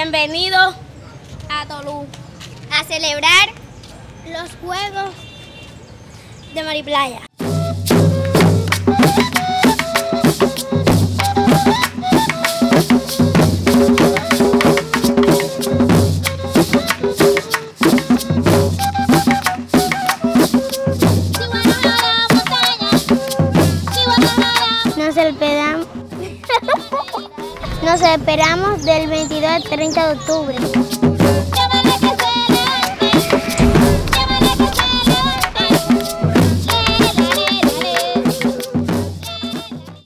Bienvenidos a Tolú a celebrar los Juegos de Mariplaya. Nos esperamos del 22 al 30 de octubre.